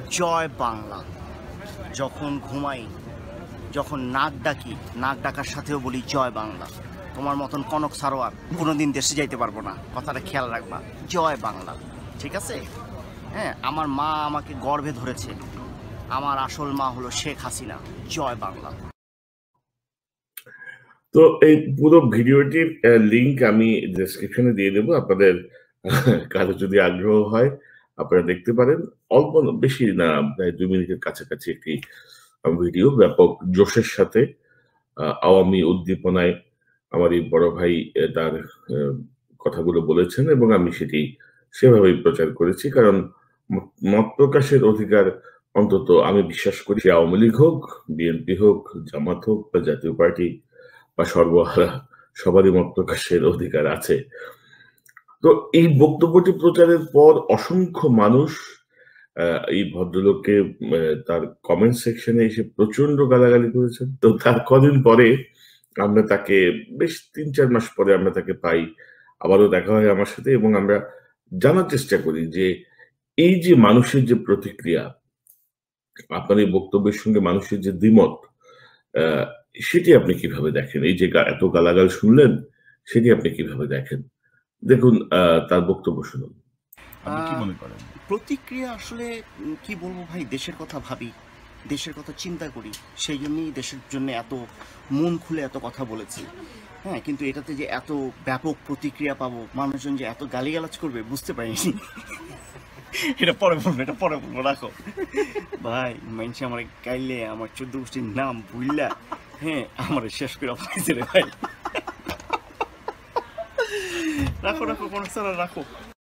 জয় বাংলা। যখন ঘুমাই, যখন নাক ডাকি, নাক ডাকার সাথেও বলি জয় বাংলা। তোমার মতন কনক সারোয়ার কোনোদিন দেশে যাইতে পারবো না, কথাটা খেয়াল রাখবা। জয় বাংলা, ঠিক আছে? হ্যাঁ, আমার মা আমাকে গর্ভে ধরেছে, আমার আসল মা হলো শেখ হাসিনা। জয় বাংলা। তো এই পুরো ভিডিওটির লিংক আমি ডেসক্রিপশনে দিয়ে দেবো, আপনাদের কারো যদি আগ্রহ হয় আপনারা দেখতে পারেন। অল্প বেশি না, প্রায় 2 মিনিটের কাছাকাছি একটি ভিডিও, ব্যাপক জোশের সাথে আওয়ামী উদ্দীপনায় আমার এই বড় ভাই তার কথাগুলো বলেছেন এবং আমি সেটি সেভাবেই প্রচার করেছি। কারণ মত প্রকাশের অধিকার অন্তত আমি বিশ্বাস করি, আওয়ামী লীগ হোক, বিএনপি হোক, জামাত হোক বা জাতীয় পার্টি বা সর্বহারা, সবারই মত প্রকাশের অধিকার আছে। তো এই বক্তব্যটি প্রচারের পর অসংখ্য মানুষ এই ভদ্রলোককে তার কমেন্ট সেকশনে এসে প্রচন্ড গালাগালি করেছেন। তো তার কদিন পরে আমরা তাকে, বেশ 3-4 মাস পরে আমরা তাকে পাই, আবারও দেখা হয় আমার সাথে এবং আমরা জানার চেষ্টা করি যে এই যে মানুষের যে প্রতিক্রিয়া, আপনার এই বক্তব্যের সঙ্গে মানুষের যে দ্বিমত, সেটি আপনি কিভাবে দেখেন? এই যে এত গালাগাল শুনলেন, সেটি আপনি কিভাবে দেখেন? দেখুন, তার বক্তব্য শুনুন। আপনি কি মনে করেন? প্রতিক্রিয়া আসলে কি বলবো ভাই, দেশের কথা ভাবি, দেশের কথা চিন্তা করি, সেই জন্যই দেশের জন্য এত মন খুলে এত কথা বলেছি। হ্যাঁ, কিন্তু এটাতে যে এত ব্যাপক প্রতিক্রিয়া পাবো, মানুষজন যে এত গালিগালাজ করবে বুঝতে পারিনি। এটা পরে বলবো, রাখো ভাই। মানুষে আমার গাইলে আমার 14 গোষ্ঠীর নাম ভুললা, হ্যাঁ, আমার শেষ করে পাইছে রে ভাই। রাখো কোনো সারা রাখো।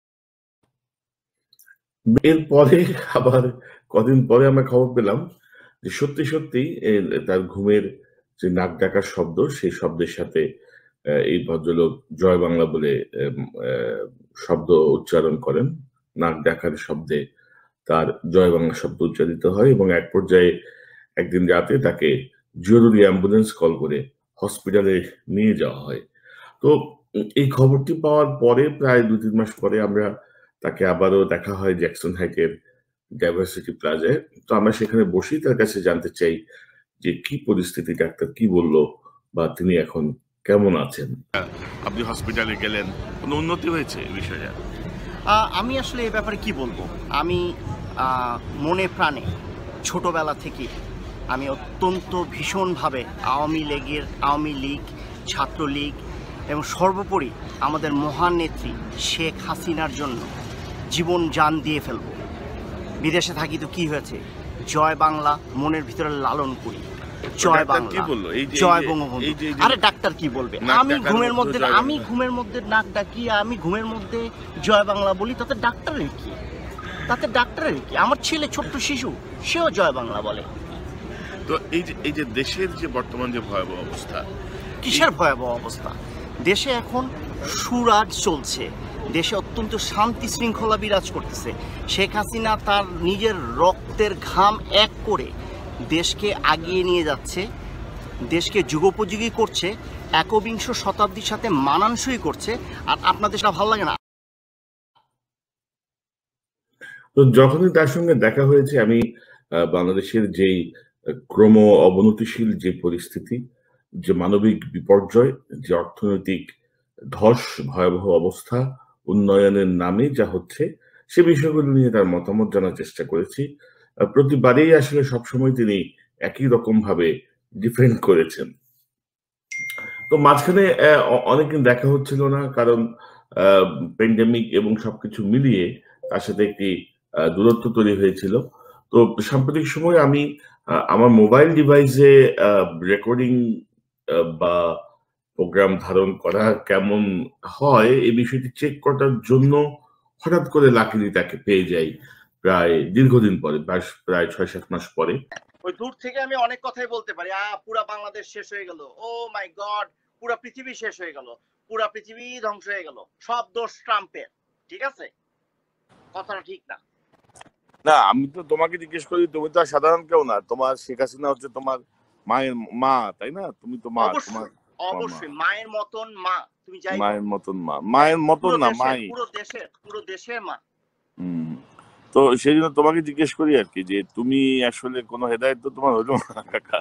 এরপরে আবার কদিন পরে আমরা খবর পেলাম যে সত্যি সত্যি তার ঘুমের যে নাক ডাকার শব্দ, সেই শব্দের সাথে এই ভদ্রলোক জয় বাংলা বলে শব্দ উচ্চারণ করেন। নাক ডাকার শব্দে তার জয় বাংলা শব্দ উচ্চারিত হয় এবং এক পর্যায়ে একদিন রাতে তাকে জরুরি অ্যাম্বুলেন্স কল করে হসপিটালে নিয়ে যাওয়া হয়। তো এই খবরটি পাওয়ার পরে প্রায় 2-3 মাস পরে আমরা তাকে আবারও দেখা হয় জ্যাকসন হাইটের ডাইভার্সিটি প্লাজায়। তো আমরা সেখানে বসেই তার কাছে জানতে চাই যে কি পরিস্থিতি, ডাক্তার কি বললো বা তিনি এখন কেমন আছেন। আপনি হসপিটালে গেলেন, কোনো উন্নতি হয়েছে এই বিষয়ে? আমি আসলে এই ব্যাপারে কি বলবো, আমি মনে প্রাণে ছোটবেলা থেকে আমি অত্যন্ত ভীষণভাবে আওয়ামী লীগ, ছাত্রলীগ এবং সর্বোপরি আমাদের মহান নেত্রী শেখ হাসিনার জন্য জীবন জান দিয়ে ফেলব। বিদেশে থাকি তো কি হয়েছে, জয় বাংলা মনের ভিতরে লালন করি। জয় বাংলা, জয় বঙ্গবন্ধু। আরে ডাক্তার কি বলবে? আমি ঘুমের মধ্যে নাক ডাকি, আমি ঘুমের মধ্যে জয় বাংলা বলি, তাতে ডাক্তারের কি? আমার ছেলে ছোট্ট শিশু, সেও জয় বাংলা বলে। তো এই যে দেশের যে বর্তমান যে ভয়াবহ অবস্থা, কিসের ভয়াবহ অবস্থা? দেশে এখন সুরাজ চলছে, দেশে অত্যন্ত শান্তি শৃঙ্খলা বিরাজ করতেছে। শেখ হাসিনা তার নিজের রক্তের ঘাম এক করে দেশকে আগিয়ে নিয়ে যাচ্ছে, দেশকে যুগোপযোগী করছে, একবিংশ শতাব্দীর সাথে মানানসই করছে। আর আপনাদের সেটা ভালো লাগে না? তো যখনই তার সঙ্গে দেখা হয়েছে, আমি বাংলাদেশের যেই ক্রম অবনতিশীল যে পরিস্থিতি, যে মানবিক বিপর্যয়, যে অর্থনৈতিক ধস, ভয়াবহ অবস্থা, উন্নয়নের নামে যা হচ্ছে, সে বিষয়গুলো নিয়ে তার মতামত জানার চেষ্টা করেছি। প্রতিবারেই আসলে সবসময় তিনি একই রকম ভাবে ডিফেন্ড করেছেন। তো মাঝখানে অনেকদিন দেখা হচ্ছিল না, কারণ প্যান্ডেমিক এবং সবকিছু মিলিয়ে তার সাথে একটি দূরত্ব তৈরি হয়েছিল। তো সাম্প্রতিক সময় আমি আমার মোবাইল ডিভাইসে রেকর্ডিং বা প্রোগ্রাম ধারণ করা কেমন হয় এই বিষয়টি চেক করার জন্য হঠাৎ করে লাকিলি তাকে পেয়ে যাই প্রায় দীর্ঘদিন পরে, প্রায় 6-7 মাস পরে। ওই দূর থেকে আমি অনেক কথাই বলতে পারি, পুরা বাংলাদেশ শেষ হয়ে গেল, ও মাই গড, পুরা পৃথিবী শেষ হয়ে গেল, পুরা পৃথিবী ধ্বংস হয়ে গেল, সব দোষ ট্রাম্পের। ঠিক আছে, কথাটা ঠিক না। না, আমি তো তোমাকে জিজ্ঞেস করি, তুমি তো সাধারণ কেউ না, তোমার শেখ হাসিনা হচ্ছে তোমার মায়ের মা, তাই না? তুমি তো মা, তোমার অবশ্যই মায়ের মতন মা। তুমি যাই মায়ের মতন মা, মায়ের মতন না, মাই পুরো দেশের মা। তো সেই জন্য তোমাকে জিজ্ঞেস করি আর কি, যে তুমি আসলে কোনো হেদায়েত তো তোমার হলো না কাকা।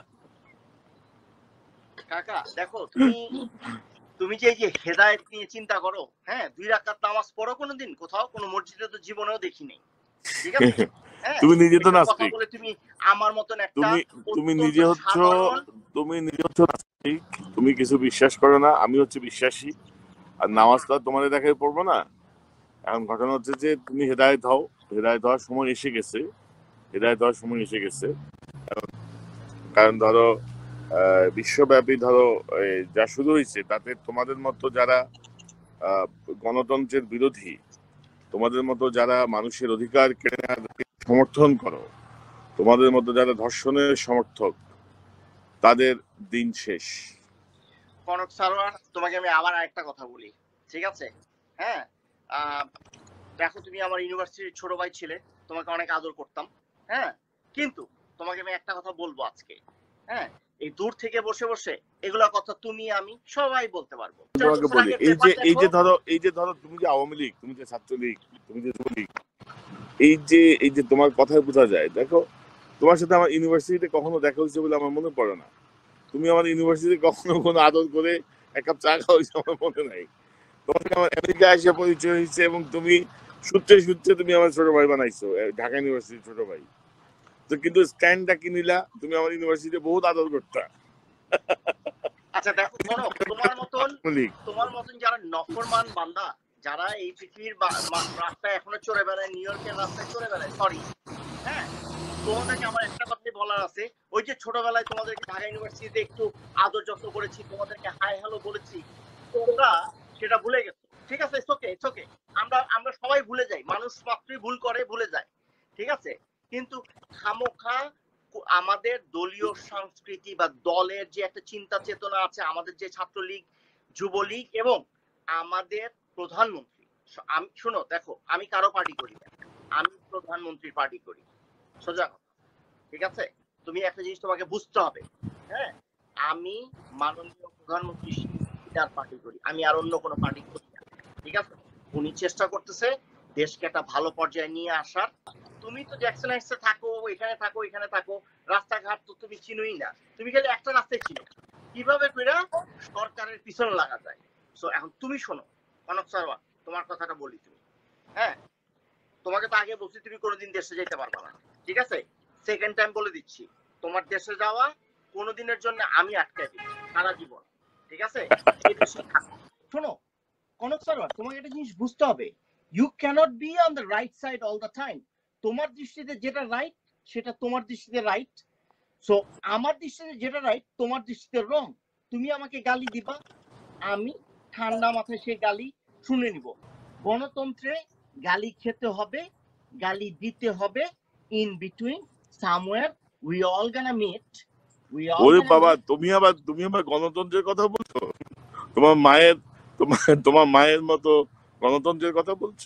কাকা দেখো, তুমি যে এই যে হেদায়েত নিয়ে চিন্তা করো, হ্যাঁ 2 রাকাত নামাজ পড়ো কোনোদিন কোথাও কোনো মসজিদে? তো জীবনেও দেখি নাই, ঠিক আছে? হ্যাঁ, তুমি নিজে তো এসব কথা নাস্তিক, বলে তুমি আমার মতন একটা তুমি অত্যন্ত নিজে হচ্ছ সাধারণ, নাস্তিক, তুমি কিছু বিশ্বাস করো না, আমি হচ্ছে বিশ্বাসী, আর নামাজটা তোমাদের দেখায় পড়বো না। এখন ঘটনা হচ্ছে যে তুমি হেদায়েত হও, হেদায়েত হওয়ার সময় এসে গেছে, হেদায়েত হওয়ার সময় এসে গেছে। কারণ ধরো বিশ্বব্যাপী ধরো যা শুরু হয়েছে, তাতে তোমাদের মতো যারা গণতন্ত্রের বিরোধী, তোমাদের মতো যারা মানুষের অধিকার কেড়ে নেওয়াকে সমর্থন করো, তোমাদের মতো যারা ধর্ষণের সমর্থক, তাদের দিন শেষ। কনক সারোয়ার, তোমাকে আমি আবার আরেকটা কথা বলি, ঠিক আছে? হ্যাঁ, দেখো তুমি আমার ইউনিভার্সিটির ছোট ভাই ছিলে, তোমাকে অনেক আদর করতাম, হ্যাঁ, কিন্তু তোমাকে আমি একটা কথা বলবো আজকে, হ্যাঁ, এই দূর থেকে বসে বসে এগুলা কথা তুমি আমি সবাই বলতে পারবো। তোমাকে বলি, এই যে ধরো তুমি যে আওয়ামী লীগ, তুমি যে ছাত্রলীগ, তুমি যে যুবলীগ, এই যে তোমার কথায় বোঝা যায়। দেখো, তোমার সাথে আমার ইউনিভার্সিটিতে কখনো দেখা হয়েছে বলে আমার মনে পড়ে না। তুমি আমার ইউনিভার্সিটিতে কখনো কোনো আদর করে এক কাপ চা খাওয়া হয়েছে আমার মনে নাই। তোমার সাথে আমার আমেরিকায় এসে পরিচয় হয়েছে, এবং তুমি সূত্রে সূত্রে তুমি আমার ছোট ভাই বানাইছো, ঢাকা ইউনিভার্সিটির ছোট ভাই। তো কিন্তু স্ট্যান্ডটা কি নিলা, তুমি আমার ইউনিভার্সিটিতে বহুত আদর করতা। আচ্ছা দেখো, তোমার মতন যারা নফরমান বান্দা, যারা এই পৃথিবীর রাস্তায় এখনো চড়ে বেড়ায়, নিউ ইয়র্কের রাস্তায় চড়ে বেড়ায়, সরি, হ্যাঁ, তোমাদেরকে আমার একটা কথাই বলার আছে। ওই যে ছোটবেলায় তোমাদেরকে ঢাকা ইউনিভার্সিটিতে একটু আদর যত্ন করেছি, তোমাদেরকে হাই হ্যালো বলেছি, তোমরা সেটা ভুলে গেছো, ঠিক আছে? ইটস ওকে, আমরা সবাই ভুলে যাই, মানুষ মাত্রই ভুল করে, ভুলে যায়, ঠিক আছে? কিন্তু খামোখা আমাদের দলীয় সংস্কৃতি বা দলের যে একটা চিন্তা চেতনা আছে, আমাদের যে ছাত্রলীগ, যুবলীগ এবং আমাদের প্রধানমন্ত্রী, আমি শোনো দেখো, আমি কারো পার্টি করি না, আমি প্রধানমন্ত্রীর পার্টি করি, সোজা কথা, ঠিক আছে? তুমি একটা জিনিস তোমাকে বুঝতে হবে, হ্যাঁ, আমি মাননীয় প্রধানমন্ত্রী তার পার্টি করি, আমি আর অন্য কোনো পার্টি করি না, ঠিক আছে? উনি চেষ্টা করতেছে দেশকে একটা ভালো পর্যায়ে নিয়ে আসার। তুমি তো জ্যাকসন হাইটসে থাকো, এখানে থাকো, রাস্তাঘাট তো তুমি চিনোই না, তুমি খালি একটা রাস্তায় চিনো, কিভাবে কইরা সরকারের পিছনে লাগা যায়। সো এখন তুমি শোনো কনক সারওয়ার, তোমার কথাটা বলি, তুমি, হ্যাঁ, তোমাকে তো আগে বলছি তুমি কোনোদিন দেশে যেতে পারবে না, ঠিক আছে? সেকেন্ড টাইম বলে দিচ্ছি, তোমার দেশে যাওয়া কোনোদিনের জন্য আমি আটকাই দিব, সারা জীবন, ঠিক আছে? এই দেশে থাকো। শোনো কনক সারওয়ার, তোমাকে একটা জিনিস বুঝতে হবে, you can't be on the right side all the time. তোমার দৃষ্টিতে যেটা রাইট সেটা তোমার দৃষ্টিতে রাইট, সো আমার দৃষ্টিতে যেটা রাইট তোমার দৃষ্টিতে রং। তুমি আমাকে গালি দিবা, আমি ঠান্ডা মাথায় সেই গালি শুনে নিব। গণতন্ত্রে গালি খেতে হবে, গালি দিতে হবে, in between somewhere we all gonna meet. ওরে বাবা, তুমি আবার গণতন্ত্রের কথা বলছো? তোমার মায়ের মতো গণতন্ত্রের কথা বলছো?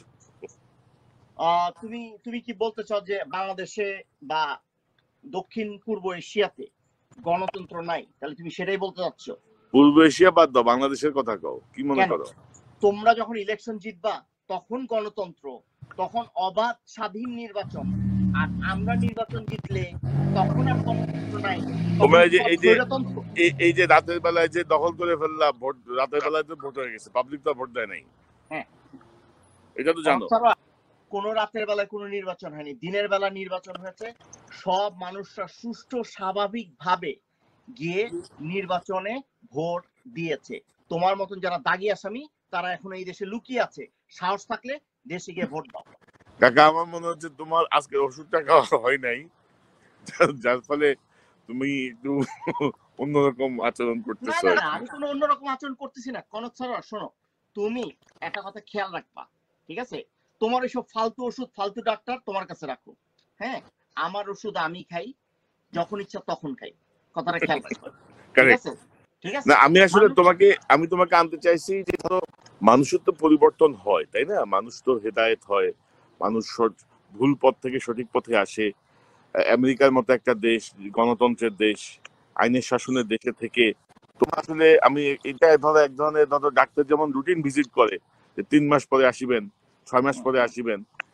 তুমি কি বলতে চাও যে বাংলাদেশে বা দক্ষিণ পূর্ব এশিয়াতে গণতন্ত্র নাই? তাহলে তুমি সেটাই বলতে চাচ্ছ? পূর্ব এশিয়া বাদ দাও, বাংলাদেশের কথা কও, কি মনে করো? তোমরা যখন ইলেকশন জিতবা তখন গণতন্ত্র, তখন অবাধ স্বাধীন নির্বাচন, আর আমরা নির্বাচন জিতলে তখন আর গণতন্ত্র নাই। তোমরা এই যে রাতের বেলায় যে দখল করে ফেললা ভোট, রাতের বেলায় তো ভোট হয়ে গেছে, পাবলিক তো ভোট দেয় নাই, হ্যাঁ এটা তো জানো। কোন রাতের বেলায় কোনো নির্বাচন হয়নি, দিনের বেলা নির্বাচন হয়েছে। সব মানুষরা সুষ্ঠু স্বাভাবিক ভাবে গিয়ে নির্বাচনে ভোট দিয়েছে। তোমার মতন যারা দাগি আসামি তারা এখন এই দেশে লুকিয়ে আছে, সাহস থাকলে দেশে গিয়ে ভোট দাও। কাকা, আমার মনে হচ্ছে তোমার আজকে ওষুধটা খাওয়া হয় নাই, যার ফলে তুমি একটু অন্যরকম আচরণ করতেছো। না, আমি কোনো অন্যরকম আচরণ করতেছি না। কনক সারওয়ার শোনো, তুমি একটা কথা খেয়াল রাখবা, ঠিক আছে? তোমার এইসব ফালতু ওষুধ, ফালতু ডাক্তার তোমার কাছে রাখো, হ্যাঁ, আমার ওষুধ আমি খাই, যখন ইচ্ছা তখন খাই, কথাটা খেয়াল রাখবা, ঠিক আছে? না, আমি আসলে তোমাকে আনতে চাইছি যে ধরো মানুষের তো পরিবর্তন হয়, তাই না? মানুষ তো হেদায়েত হয়, মানুষ ভুল পথ থেকে সঠিক পথে আসে। আমেরিকার মতো একটা দেশ, গণতন্ত্রের দেশ, আইনের শাসনের দেশে থেকে তোমার আসলে আমি এটা ধরো এক ধরনের, ধরো ডাক্তার যেমন রুটিন ভিজিট করে যে 3 মাস পরে আসিবেন, 6 মাস পরে আসিবেন,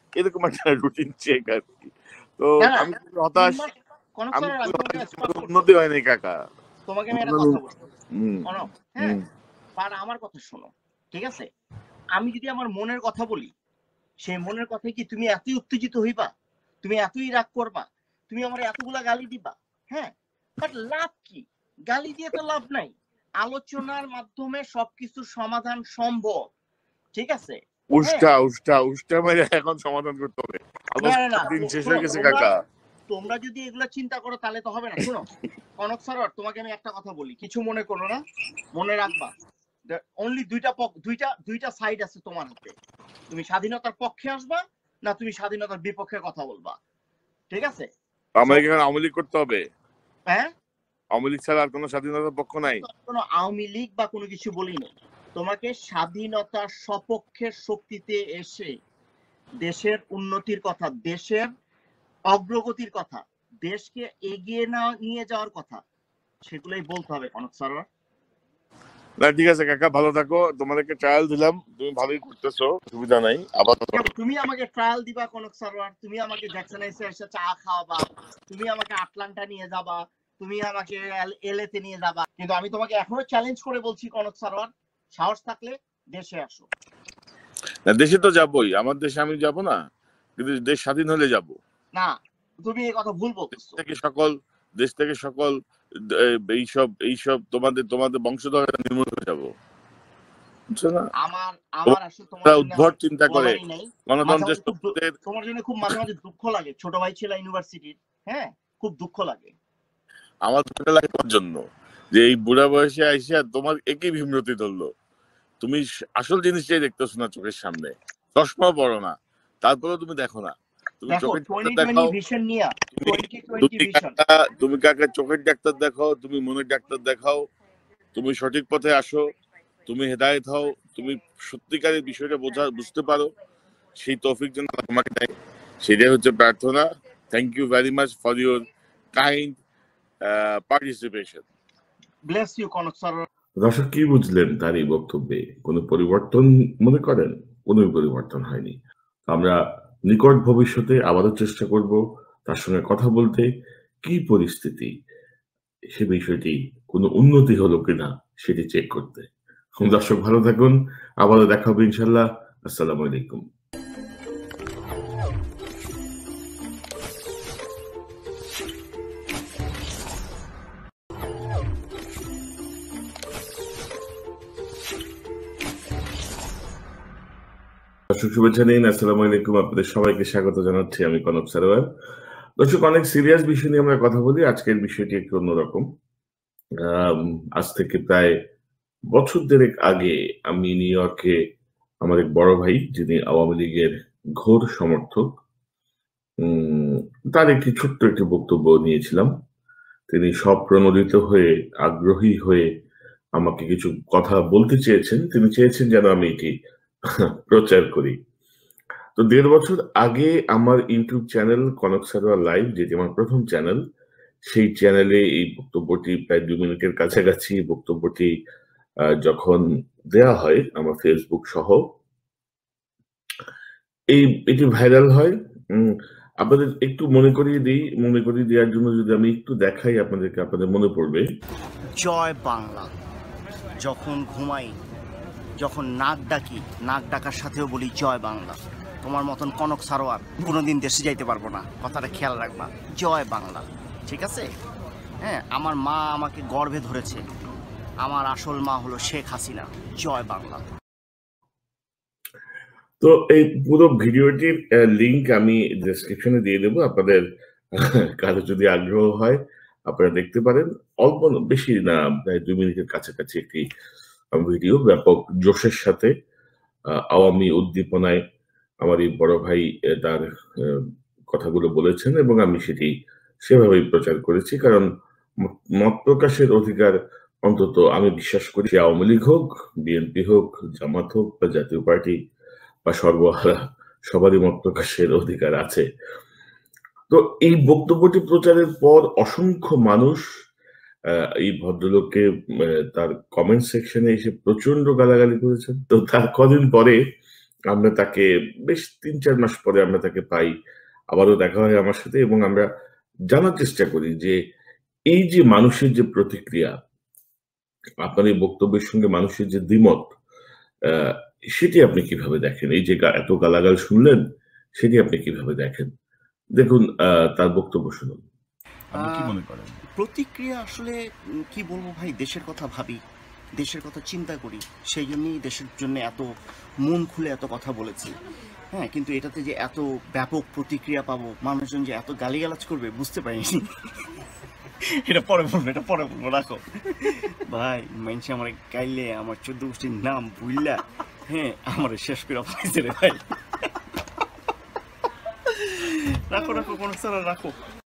এরকম একটা রুটিন চেক আর কি। তো না না আমি খুবই হতাশ, কনক আমি স্যার আমি খুবই তোমাকে হতাশ, স্পষ্ট উন্নতি হয়নি কাকা। তোমাকে আমি একটা উন্নয়ন- কথা বলবো হুম, কনক, হ্যাঁ, হুম। আর আমার কথা শোনো, ঠিক আছে? আমি যদি আমার মনের কথা বলি, সেই মনের কথায় কি তুমি এতই উত্তেজিত হইবা, তুমি এতই রাগ করবা, তুমি আমার এতগুলা গালি দিবা, হ্যাঁ? বাট লাভ কি? গালি দিয়ে তো লাভ নাই। আলোচনার মাধ্যমে সবকিছুর সমাধান সম্ভব, ঠিক আছে? হ্যাঁ, উষ্টা মেরে এখন সমাধান করতে হবে। না না না, দিন শেষ শোনো, হয়ে গেছে তোমরা কাকা। তোমরা যদি এগুলা চিন্তা করো তাহলে তো হবে না। শোনো কনক স্যার, তোমাকে আমি একটা কথা বলি, কিছু মনে করো না, মনে রাখবা, অনলি দুইটা সাইড আছে তোমার হাতে। তুমি স্বাধীনতার পক্ষে আসবা না তুমি স্বাধীনতার বিপক্ষে কথা বলবা, ঠিক আছে? আমাকে এখন আওয়ামী লীগ করতে হবে? হ্যাঁ, আওয়ামী লীগ ছাড়া আর কোনো স্বাধীনতার পক্ষ নাই? কোনো আওয়ামী লীগ বা কোনো কিছু বলিনি। তোমাকে স্বাধীনতার সপক্ষের শক্তিতে এসে দেশের উন্নতির কথা, দেশের অগ্রগতির কথা, দেশকে এগিয়ে না নিয়ে যাওয়ার কথা, সেগুলোই বলতে হবে কনক স্যার। না ঠিক আছে কাকা, ভালো থাকো। তোমাদেরকে ট্রায়াল দিলাম, তুমি ভালোই করতেছো, অসুবিধা নাই। আবার তুমি আমাকে ট্রায়াল দিবা কনক সারোয়ার, তুমি আমাকে জ্যাকসন এসে এসে চা খাওয়াবা, তুমি আমাকে আটলান্টা নিয়ে যাবা, তুমি আমাকে এলএতে নিয়ে যাবা, কিন্তু আমি তোমাকে এখনো চ্যালেঞ্জ করে বলছি কনক সারোয়ার, সাহস থাকলে দেশে আসো। না, দেশে তো যাবোই, আমার দেশে আমি যাব না, কিন্তু দেশ স্বাধীন হলে যাব। না, তুমি এই কথা ভুল বলতেছো। দেশ থেকে সকল এইসব তোমাদের বংশধর নির্মূল হয়ে যাবো, বুঝছো না? আমার আসলে তোমার উদ্ভট চিন্তা করে বলারই নাই। গণতন্ত্রের তোমার জন্য খুব মাঝে মাঝে দুঃখ লাগে, ছোট ভাই ছিল ইউনিভার্সিটির, হ্যাঁ, খুব দুঃখ লাগে। আমার দুঃখ লাগে তোর জন্য, যে এই বুড়া বয়সে আইসা তোমার একই বিমূর্তি ধরলো। তুমি আসল জিনিসটাই দেখতেছো না চোখের সামনে, চশমা পড়ো না, তারপরেও তুমি দেখো না। তুমি দেখো চোখের ডাক্তার 2020 দেখাও, ভিশন নিয়া, 2020 ভিশন। তুমি কাকে চোখের ডাক্তার দেখাও, তুমি মনের ডাক্তার দেখাও, তুমি সঠিক পথে আসো, তুমি হেদায়েত হও, তুমি সত্যিকারের বিষয়টা বুঝতে পারো, সেই তৌফিক যেন তোমাকে দেয়, সেটাই হচ্ছে প্রার্থনা। Thank you very much for your kind participation. Bless you Konok sir. দর্শক কি বুঝলেন তার এই বক্তব্যে? কোনো পরিবর্তন মনে করেন? কোনো পরিবর্তন হয়নি। আমরা নিকট ভবিষ্যতে আবারও চেষ্টা করব তার সঙ্গে কথা বলতে, কি পরিস্থিতি, সে বিষয়টি কোনো উন্নতি হলো কিনা সেটি চেক করতে। দর্শক ভালো থাকুন, আবারও দেখা হবে ইনশাল্লাহ। আসসালামু আলাইকুম। দর্শক শুভেচ্ছা নিন, আসসালামু আলাইকুম, আপনাদের সবাইকে স্বাগত জানাচ্ছি আমি কনক সারোয়ার। দর্শক, অনেক সিরিয়াস বিষয় নিয়ে আমরা কথা বলি, আজকের বিষয়টি একটু অন্যরকম। আজ থেকে প্রায় বছর দেড়েক আগে আমি নিউ ইয়র্কে আমার এক বড় ভাই, যিনি আওয়ামী লীগের ঘোর সমর্থক, তার একটি ছোট্ট একটি বক্তব্য নিয়েছিলাম। তিনি স্বপ্রণোদিত হয়ে, আগ্রহী হয়ে আমাকে কিছু কথা বলতে চেয়েছেন। তিনি চেয়েছেন যেন আমি এটি প্রচার করি। তো ১.৫ বছর আগে আমার YouTube channel Konok Sarwar live, যেটি আমার প্রথম চ্যানেল, সেই চ্যানেলে এই বক্তব্যটি প্রায় ২ মিনিটের কাছাকাছি বক্তব্যটি যখন দেয়া হয় আমার ফেসবুক সহ, এটি ভাইরাল হয়। আপনাদের একটু মনে করিয়ে দেওয়ার জন্য যদি আমি একটু দেখাই আপনাদেরকে, আপনাদের মনে পড়বে। জয় বাংলা। যখন ঘুমাই, যখন নাক ডাকি, নাক ডাকার সাথেও বলি জয় বাংলা। তোমার মতন কনক সারোয়ার কোনোদিন দেশে যাইতে পারবো না, কথাটা খেয়াল রাখবা। জয় বাংলা, ঠিক আছে? হ্যাঁ, আমার মা আমাকে গর্ভে ধরেছে, আমার আসল মা হলো শেখ হাসিনা। জয় বাংলা। তো এই পুরো ভিডিওটির লিংক আমি ডেসক্রিপশনে দিয়ে দেবো, আপনাদের কারো যদি আগ্রহ হয় আপনারা দেখতে পারেন। অল্প বেশি না, প্রায় ২ মিনিটের কাছাকাছি একটি ভিডিও, ব্যাপক জোশের সাথে আওয়ামী উদ্দীপনায় আমার এই বড় ভাই তার কথাগুলো বলেছেন এবং আমি সেটি সেভাবেই প্রচার করেছি। কারণ মত প্রকাশের অধিকার, অন্তত আমি বিশ্বাস করি, আওয়ামী লীগ হোক, বিএনপি হোক, জামাত হোক বা জাতীয় পার্টি বা সর্বহারা, সবারই মত প্রকাশের অধিকার আছে। তো এই বক্তব্যটি প্রচারের পর অসংখ্য মানুষ এই ভদ্রলোককে তার কমেন্ট সেকশনে এসে প্রচন্ড গালাগালি করেছেন। তো তার কদিন পরে আমরা তাকে বেশ ৩-৪ মাস পরে আমরা তাকে পাই। আবারও দেখা হয় আমার সাথে এবং আমরা জানার চেষ্টা করি যে এই যে মানুষের যে প্রতিক্রিয়া, আপনার এই বক্তব্যের সঙ্গে মানুষের যে দ্বিমত, আ সেটি আপনি কিভাবে দেখেন? এই যে এত গালাগাল শুনলেন, সেটি আপনি কিভাবে দেখেন? দেখুন তার বক্তব্য শুনুন। আপনি কি আহ, মনে করেন? প্রতিক্রিয়া আসলে কি বলবো ভাই, দেশের কথা ভাবি, দেশের কথা চিন্তা করি, সেই জন্যই দেশের জন্য এত মন খুলে এত কথা বলেছি। হ্যাঁ, কিন্তু এটাতে যে এত ব্যাপক প্রতিক্রিয়া পাবো, মানুষজন যে এত গালিগালাজ করবে বুঝতে পারিনি। এটা পরে বলবো, রাখো ভাই। মানুষ আমার গাইলে আমার 14 গোষ্ঠীর নাম ভুললা, হ্যাঁ আমার শেষ করে পাইছে রে ভাই। রাখো রাখো, কোনো সারা রাখো।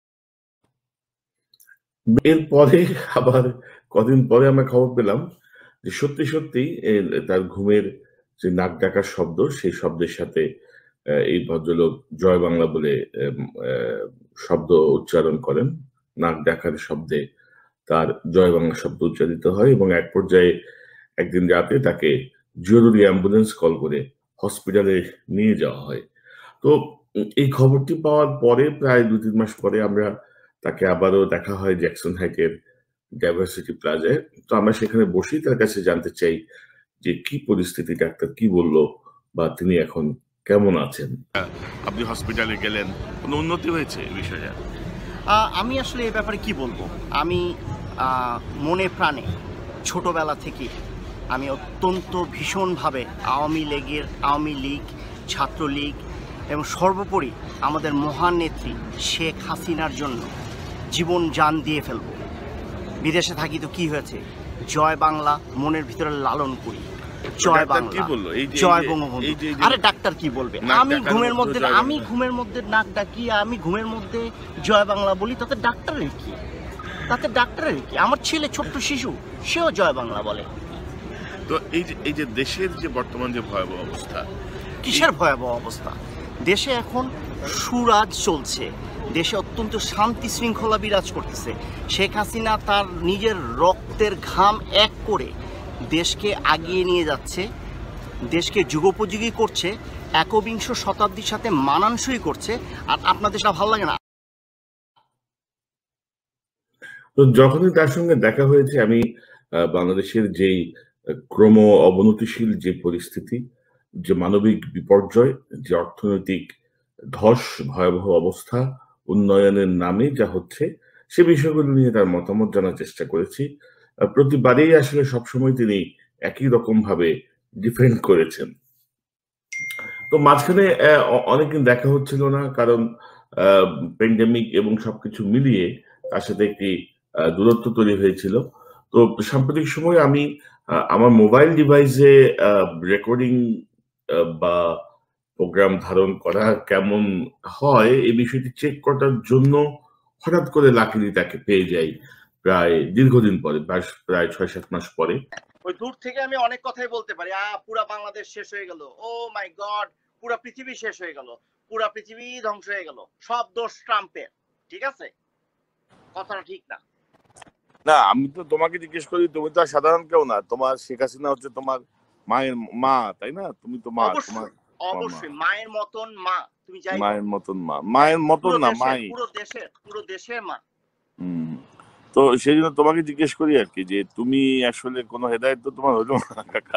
এরপরে আবার কদিন পরে আমরা খবর পেলাম যে সত্যি তার ঘুমের যে নাক ডাকার শব্দ, সেই শব্দের সাথে এই ভদ্রলোক জয় বাংলা বলে এম শব্দ উচ্চারণ করেন। নাক ডাকার শব্দে তার জয় বাংলা শব্দ উচ্চারিত হয় এবং এক পর্যায়ে একদিন রাতে তাকে জরুরি অ্যাম্বুলেন্স কল করে হসপিটালে নিয়ে যাওয়া হয়। তো এই খবরটি পাওয়ার পরে প্রায় ২-৩ মাস পরে আমরা তাকে আবারও দেখা হয় জ্যাকসন হাইটের ডাইভার্সিটি প্লাজায়। তো আমরা সেখানে বসেই তার কাছে জানতে চাই যে কি পরিস্থিতি, ডাক্তার কি বলল বা তিনি এখন কেমন আছেন? আপনি হসপিটালে গেলেন, কোনো উন্নতি হয়েছে এই বিষয়ে? আমি আসলে এ ব্যাপারে কি বলবো, আমি মনে প্রাণে ছোটবেলা থেকে আমি অত্যন্ত ভীষণভাবে আওয়ামী লীগ, ছাত্রলীগ এবং সর্বোপরি আমাদের মহান নেত্রী শেখ হাসিনার জন্য জীবন জান দিয়ে ফেলবো। বিদেশে থাকি তো কি হয়েছে, জয় বাংলা মনের ভিতরে লালন করি। জয় ডাক্তার কি বাংলা, বললো? এই যে জয় এই বঙ্গবন্ধু। যে আরে ডাক্তার কি বলবে, নাক আমি ডাকার ঘুমের মধ্যে মধ্যে জয় আমি বাংলা। ঘুমের মধ্যে নাক ডাকি, আমি ঘুমের মধ্যে জয় বাংলা বলি, তাতে ডাক্তারের কি? তাতে ডাক্তারের কি? আমার ছেলে ছোট্ট শিশু, সেও জয় বাংলা বলে। তো এই যে দেশের যে বর্তমান যে ভয়াবহ অবস্থা, কিসের ভয়াবহ অবস্থা? দেশে এখন সুরাজ চলছে, দেশে অত্যন্ত শান্তি শৃঙ্খলা বিরাজ করতেছে। শেখ হাসিনা তার নিজের রক্তের ঘাম এক করে দেশকে আগিয়ে নিয়ে যাচ্ছে, দেশকে যুগোপযোগী করছে, একবিংশ শতাব্দীর সাথে মানানসই করছে। আর আপনাদের সেটা ভালো লাগে না? তো যখনই তার সঙ্গে দেখা হয়েছে আমি বাংলাদেশের যেই ক্রম অবনতিশীল যে পরিস্থিতি, যে মানবিক বিপর্যয়, যে অর্থনৈতিক ধস, ভয়াবহ অবস্থা, উন্নয়নের নামে যা হচ্ছে, সে বিষয়গুলো নিয়ে তার মতামত জানার চেষ্টা করেছি। প্রতিবারেই আসলে সবসময় তিনি একই রকমভাবে ডিফেন্ড করেছেন। তো মাঝখানে অনেকদিন দেখা হচ্ছিল না কারণ আ প্যান্ডেমিক এবং সবকিছু মিলিয়ে তার সাথে একটি দূরত্ব তৈরি হয়েছিল। তো সাম্প্রতিক সময়ে আমি আমার মোবাইল ডিভাইসে আ রেকর্ডিং বা প্রোগ্রাম ধারণ করা কেমন হয় এই বিষয়টি চেক করার জন্য হঠাৎ করে লাকিলি তাকে পেয়ে যাই প্রায় দীর্ঘদিন পরে, প্রায় ৬-৭ মাস পরে। ওই দূর থেকে আমি অনেক কথাই বলতে পারি, পুরা বাংলাদেশ শেষ হয়ে গেল, ও মাই গড, পুরা পৃথিবী শেষ হয়ে গেল, পুরা পৃথিবী ধ্বংস হয়ে গেল, সব দোষ ট্রাম্পের। ঠিক আছে, কথাটা ঠিক না। না আমি তো তোমাকে জিজ্ঞেস করি, তুমি তো আর সাধারণ কেউ না, তোমার শেখ হাসিনা হচ্ছে তোমার মায়ের মা, তাই না? তুমি তো মা, তোমার অবশ্যই মায়ের মতন মা, তুমি যাই বলো। মায়ের মতন মা, মায়ের মতন না মাই। পুরো দেশের মা। হুম। তো সেই জন্য তোমাকে জিজ্ঞেস করি আর কি, যে তুমি আসলে কোনো হেদায়েত তো তোমার হলো না কাকা।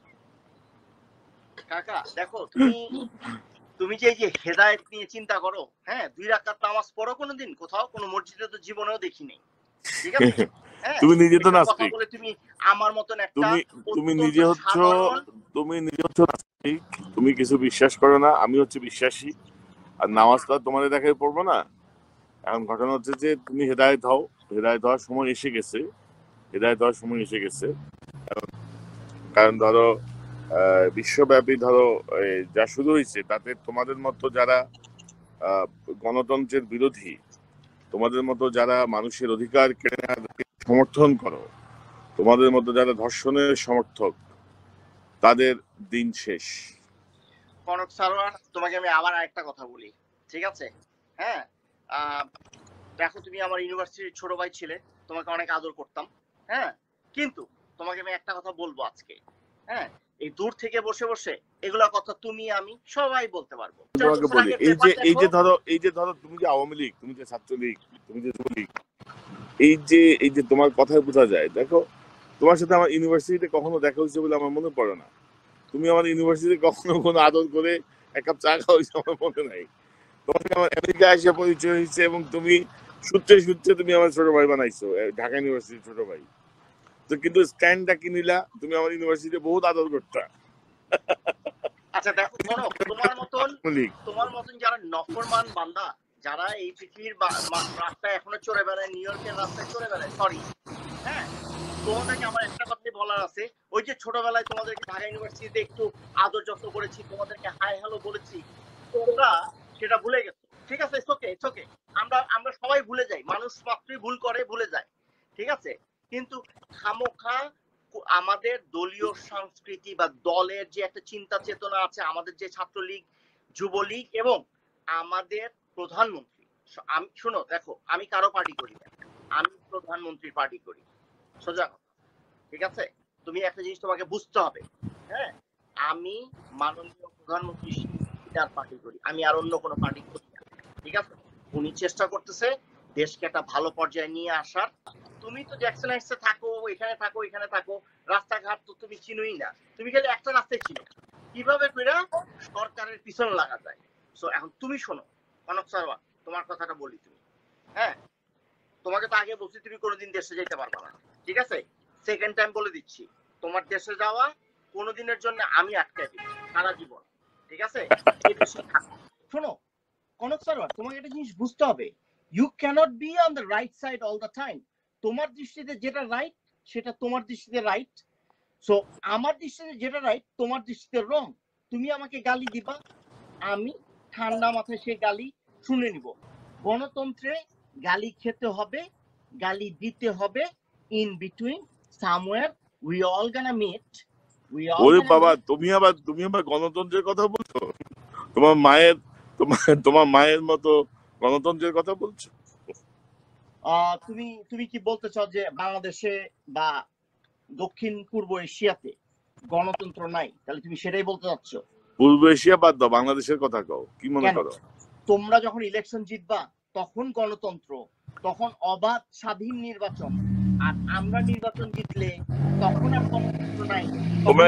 কাকা দেখো, তুমি যে এই যে হেদায়েত নিয়ে চিন্তা করো, হ্যাঁ 2 রাকাত নামাজ পড়ো কোনোদিন কোথাও কোনো মসজিদে? তো জীবনেও দেখি নাই। ঠিক আছে, হ্যাঁ তুমি নিজে তো কথা নাস্তিক। বলে তুমি আমার মতন একটা তুমি নিজে হচ্ছ নাস্তিক, তুমি কিছু বিশ্বাস করো না, আমি হচ্ছে বিশ্বাসী। আর নামাজ তো আর তোমাদের দেখায় পড়বো না। এখন ঘটনা হচ্ছে যে তুমি হেদায়েত হও, হেদায়েত হওয়ার সময় এসে গেছে, হেদায়েত হওয়ার সময় এসে গেছে। কারণ ধরো বিশ্বব্যাপী ধরো যা শুরু হয়েছে, তাতে তোমাদের মতো যারা গণতন্ত্রের বিরোধী, তোমাদের মতো যারা মানুষের অধিকার কেড়ে নেওয়াকে সমর্থন করো, তোমাদের মতো যারা ধর্ষণের সমর্থক, তাদের দিন শেষ। কনক সারোয়ার, তোমাকে আমি আবার আরেকটা কথা বলি, ঠিক আছে? হ্যাঁ, দেখো তুমি আমার ইউনিভার্সিটির ছোট ভাই ছিলে, তোমাকে অনেক আদর করতাম, হ্যাঁ, কিন্তু তোমাকে আমি একটা কথা বলবো আজকে, হ্যাঁ, এই দূর থেকে বসে বসে এগুলা কথা তুমি আমি সবাই বলতে পারবো। তোমাকে বলি, এই যে ধরো তুমি যে আওয়ামী লীগ, তুমি যে ছাত্রলীগ, তুমি যে যুবলীগ, এই যে তোমার কথায় বোঝা যায়। দেখো, তোমার সাথে আমার ইউনিভার্সিটিতে কখনো দেখা হয়েছে বলে আমার মনে পড়ে না। তুমি আমার ইউনিভার্সিটিতে কখনো কোনো আদর করে এক কাপ চা খাওয়াইছো আমার মনে নাই। তোমার সাথে আমার আমেরিকায় এসে পরিচয় হয়েছে এবং তুমি সূত্রে সূত্রে তুমি আমার ছোট ভাই বানাইছো, ঢাকা ইউনিভার্সিটির ছোট ভাই। তো কিন্তু স্ট্যান্ডটা কি নিলা, তুমি আমার ইউনিভার্সিটিতে বহুত আদর করতা। আচ্ছা দেখো, শোনো, তোমার মতন যারা নফরমান বান্দা, যারা এই পৃথিবীর রাস্তায় এখনো চড়ে বেড়ায়, নিউ ইয়র্কের রাস্তায় চড়ে বেড়ায়, সরি, হ্যাঁ, তোমাদেরকে আমার একটা কথাই বলার আছে। ওই যে ছোটবেলায় তোমাদেরকে ঢাকা ইউনিভার্সিটিতে একটু আদর যত্ন করেছি, তোমাদেরকে হাই হ্যালো বলেছি, তোমরা সেটা ভুলে গেছো। ঠিক আছে, ইটস ওকে, আমরা সবাই ভুলে যাই, মানুষ মাত্রই ভুল করে, ভুলে যায়, ঠিক আছে। কিন্তু খামোখা আমাদের দলীয় সংস্কৃতি বা দলের যে একটা চিন্তা চেতনা আছে, আমাদের যে ছাত্রলীগ, যুবলীগ এবং আমাদের প্রধানমন্ত্রী, আমি শোনো দেখো, আমি কারো পার্টি করি না, আমি প্রধানমন্ত্রীর পার্টি করি, সোজা কথা, ঠিক আছে। তুমি একটা জিনিস তোমাকে বুঝতে হবে, হ্যাঁ, আমি মাননীয় প্রধানমন্ত্রীর পার্টি করি, আমি আর অন্য কোনো পার্টি করি না, ঠিক আছে। উনি চেষ্টা করতেছে দেশকে একটা ভালো পর্যায়ে নিয়ে আসার। তুমি তো জ্যাকসন হাইটসে থাকো, এখানে থাকো, এখানে থাকো, রাস্তাঘাট তো তুমি চিনোই না, তুমি খালি একটা রাস্তায় চিনো, কিভাবে কইরা সরকারের পিছনে লাগা যায়। সো এখন তুমি শোনো কনক সারওয়ার, তোমার কথাটা বলি তুমি, হ্যাঁ, তোমাকে তো আগে বলছি তুমি কোনোদিন দেশে যেতে পারবে না, ঠিক আছে। সেকেন্ড টাইম বলে দিচ্ছি, তোমার দেশে যাওয়া কোনোদিনের জন্য আমি আটকে দিব, সারা জীবন, ঠিক আছে। এই দেশে থাকো। শোনো কনক সারওয়ার, তোমাকে একটা জিনিস বুঝতে হবে, you can't be on the right side all the time. তোমার দৃষ্টিতে যেটা রাইট সেটা তোমার দৃষ্টিতে রাইট, সো আমার দৃষ্টিতে যেটা রাইট তোমার দৃষ্টিতে রং। তুমি আমাকে গালি দিবা, আমি ঠান্ডা মাথায় সেই গালি শুনে নিব। গণতন্ত্রে গালি খেতে হবে, গালি দিতে হবে, in between somewhere we all gonna meet. ওরে বাবা, তুমি আবার গণতন্ত্রের কথা বলছো? তোমার মায়ের মতো গণতন্ত্রের কথা বলছো? তুমি কি বলতে চাও যে বাংলাদেশে বা দক্ষিণ পূর্ব এশিয়াতে গণতন্ত্র নাই? তাহলে তুমি সেটাই বলতে চাচ্ছ? পূর্ব এশিয়া বাদ দাও, বাংলাদেশের কথা কও, কি মনে করো? তোমরা যখন ইলেকশন জিতবা তখন গণতন্ত্র, তখন অবাধ স্বাধীন নির্বাচন, আর আমরা নির্বাচন জিতলে তখন আর গণতন্ত্র নাই। তোমরা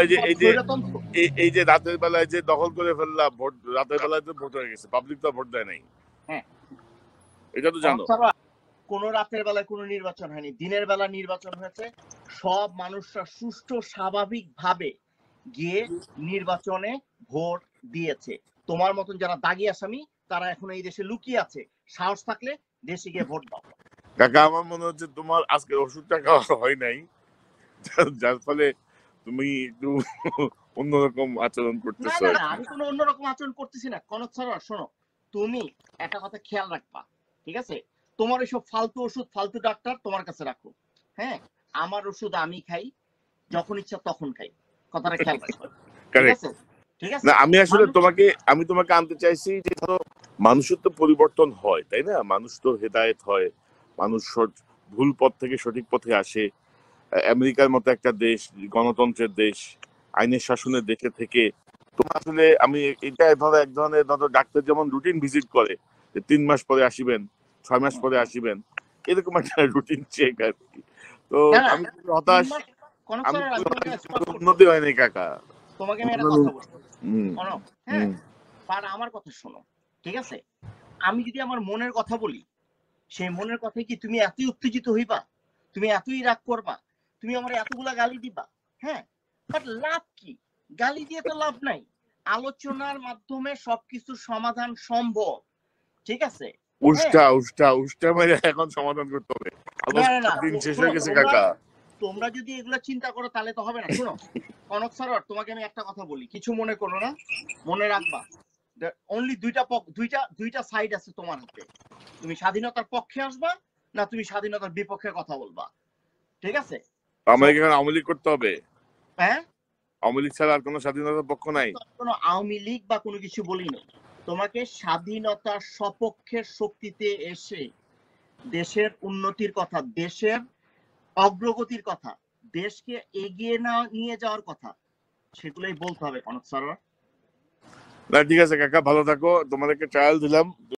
এই যে রাতের বেলায় যে দখল করে ফেললা ভোট, রাতের বেলায় তো ভোট হয়ে গেছে, পাবলিক তো ভোট দেয় নাই, হ্যাঁ এটা তো জানো। কোন রাতের বেলায় কোনো নির্বাচন হয়নি, দিনের বেলা নির্বাচন হয়েছে। সব মানুষরা সুষ্ঠু স্বাভাবিক ভাবে গিয়ে নির্বাচনে ভোট দিয়েছে। তোমার মতন যারা দাগি আসামি তারা এখন এই দেশে লুকিয়ে আছে, সাহস থাকলে দেশে গিয়ে ভোট দাও। কাকা, আমার মনে হচ্ছে তোমার আজকে ওষুধটা খাওয়া হয় নাই, যার ফলে তুমি একটু অন্যরকম আচরণ করতেছো। না, আমি কোনো অন্যরকম আচরণ করতেছি না। কনক সারওয়ার শোনো, তুমি একটা কথা খেয়াল রাখবা, ঠিক আছে। তোমার এইসব ফালতু ওষুধ, ফালতু ডাক্তার তোমার কাছে রাখো, হ্যাঁ, আমার ওষুধ আমি খাই, যখন ইচ্ছা তখন খাই, কথাটা খেয়াল রাখবা, ঠিক আছে? ঠিক আছে, না আমি তোমাকে আনতে চাইছি যে ধরো মানুষের তো পরিবর্তন হয়, তাই না? মানুষ তো হেদায়েত হয়, মানুষ ভুল পথ থেকে সঠিক পথে আসে। আমেরিকার মতো একটা দেশ, গণতন্ত্রের দেশ, আইনের শাসনের দেশে থেকে তোমার আসলে আমি এটা ধরো এক ধরনের ধরো ডাক্তার যেমন রুটিন ভিজিট করে, যে 3 মাস পরে আসিবেন, 6 মাস পরে আসিবেন, এরকম একটা রুটিন চেক আর কি। তো আমি হতাশ, উন্নতি হয়নি কাকা। তোমাকে আমি একটা কথা বলবো, হ্যাঁ, আর আমার কথা শোনো, ঠিক আছে। আমি যদি আমার মনের কথা বলি, সেই মনের কথায় কি তুমি এতই উত্তেজিত হইবা, তুমি এতই রাগ করবা, তুমি আমার এতগুলা গালি দিবা, হ্যাঁ, বাট লাভ কি? গালি দিয়ে তো লাভ নাই, আলোচনার মাধ্যমে সবকিছুর সমাধান সম্ভব, ঠিক আছে। উষ্টা মেরে এখন সমাধান করতে হবে, দিন শেষ হয়ে গেছে কাকা। তোমরা যদি এগুলা চিন্তা করো তাহলে তো হবে না। শোনো কনক সারওয়ার, তোমাকে আমি একটা কথা বলি, কিছু মনে করো না, মনে রাখবা, অনলি দুইটা সাইড আছে তোমার হাতে। তুমি স্বাধীনতার পক্ষে আসবা না তুমি স্বাধীনতার বিপক্ষে কথা বলবা, ঠিক আছে। আমাকে এখানে আওয়ামী লীগ করতে হবে? হ্যাঁ, আওয়ামী লীগ ছাড়া আর কোনো স্বাধীনতার পক্ষ নাই? কোনো আওয়ামী লীগ বা কোনো কিছু বলিনি। তোমাকে স্বাধীনতার সপক্ষের শক্তিতে এসে দেশের উন্নতির কথা, দেশের অগ্রগতির কথা, দেশকে এগিয়ে নিয়ে যাওয়ার কথা, সেগুলোই বলতে হবে কনক স্যার। না ঠিক আছে কাকা, ভালো থাকো, তোমাদেরকে ট্রায়াল দিলাম।